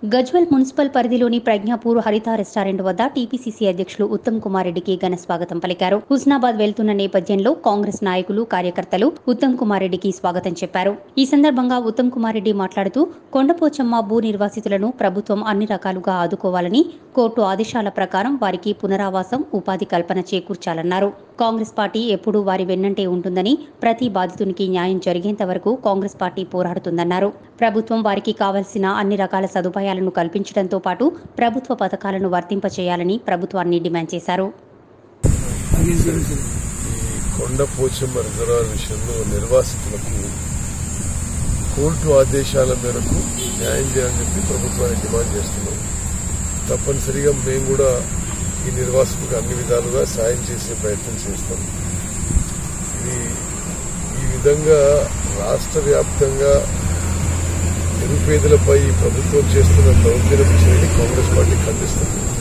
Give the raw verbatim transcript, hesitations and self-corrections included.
Gajwel municipal పరిధిలోని ప్రజ్ఞాపూర్ హరిత restaurant వద్ద టీపీసీసీ అధ్యక్షులు ఉత్తమ్ కుమార్ రెడ్డికి ఘన స్వాగతం పలికారు. హుస్నాబాద్ వెళ్తున్న నేపథ్యంలో కాంగ్రెస్ నాయకులు, కార్యకర్తలు ఉత్తమ్ కుమార్ రెడ్డికి స్వాగతం చెప్పారు. ఈ సందర్భంగా ఉత్తమ్ కుమార్ రెడ్డి మాట్లాడుతూ కొండపోచమ్మ భూ నిర్వాసితులను ప్రభుత్వం అన్ని రకాలుగా ఆదుకోవాలని, కోర్టు ఆదేశాల ప్రకారం వారికి పునరావాసం, ఉపాధి కల్పన చేకూర్చాలన్నారు. కాంగ్రెస్ పార్టీ ఎప్పుడూ వారి వెన్నంటే ఉంటుందని, ప్రతి బాధితునికి న్యాయం జరిగేంత వరకు కాంగ్రెస్ పార్టీ పోరాడుతుందన్నారు. ప్రభుత్వం వారికి కావలసిన అన్ని రకాల సదుపాయాలను కల్పించడంతో పాటు ప్రభుత్వ పథకాలను వర్తింపచేయాలని ప్రభుత్వాన్ని డిమాండ్ చేశారు. కొండపోచమ్మ రిజర్వాయర్ విషయంలో నిర్వాసితులకు కోర్టు ఆదేశాల మేరకు న్యాయం చేయాలని చెప్పి ప్రభుత్వాన్ని డిమాండ్ చేస్తున్నాం. తప్పనిసరిగా మేము కూడా ఈ నిర్వాసితులకు అన్ని విధాలుగా సాయం చేసే ప్రయత్నం చేస్తాం. ఇది ఈ విధంగా రాష్ట్ర వ్యాప్తంగా నిరుపేదలపై ప్రభుత్వం చేస్తున్న దౌర్జన్యపు చర్యని కాంగ్రెస్ పార్టీ ఖండిస్తుంది.